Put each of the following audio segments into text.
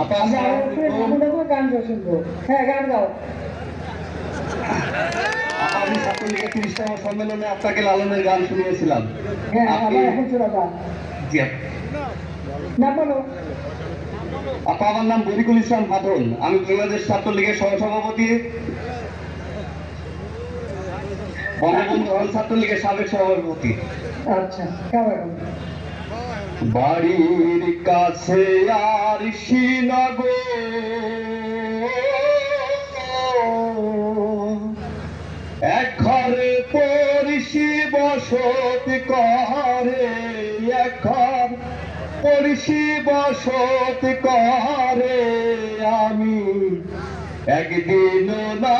আমি ছাত্রলীগের ৩০তম সম্মেলনে আপনাকে লালনের গান শুনিয়েছিলাম। আপা, আমার নাম বরিকুল ইসলাম হাতন, আমি বাংলাদেশ ছাত্রলীগের সহসভাপতি, বঙ্গবন্ধু হল ছাত্রলীগের সাবেক সভাপতি। আচ্ছা, বাড়ির কাছে আর শ্রীনগর, এক ঘরে পরিষি বসত করে, এক ঘর পরিষি বসত করে, আমি একদিন না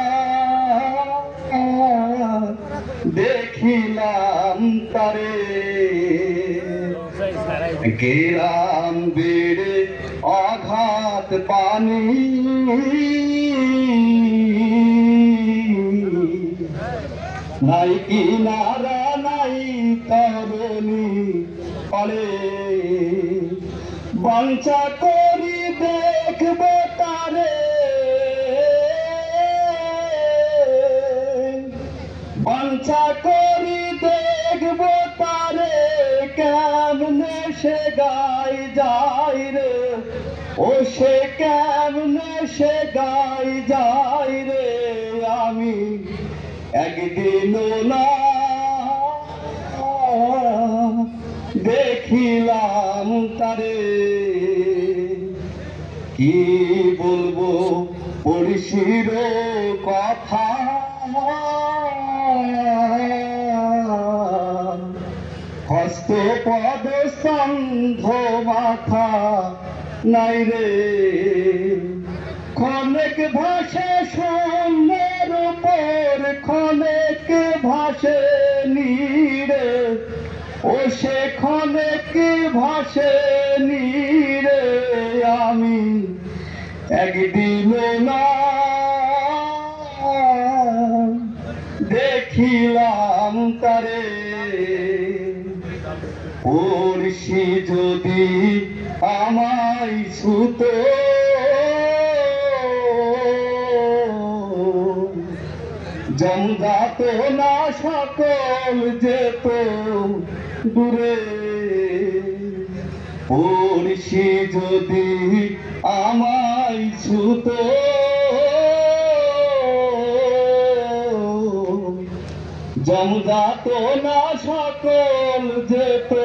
দেখিলাম তারে, গেলাম বেড়ে আঘাত পানি, নাই কিনারা নাই তরুণী পড়ে, বাঞ্ছা করি দেখব তারে, বাঞ্ছা করি দেখব তারে, কেমনে সে গাই যায় রে, ও সে কেমনে সে গাই যায় রে, আমি একদিন না দেখিলাম তারে, কি বলবো পরিশির কথা, হস্ত পদ সন্ধ মাথা নাই রে, ক্ষণেক ভাসে শূন্যের উপর, ক্ষণেক ভাসে নীরে, ও সে ক্ষণেক ভাসে নীরে, আমি একদিন না দেখিলাম তারে, পড়শি যদি আমায় ছুত, জমজাত না সকল যেত দূরে, পড়শি যদি আমায় ছুত, জমজাত না সকল যেত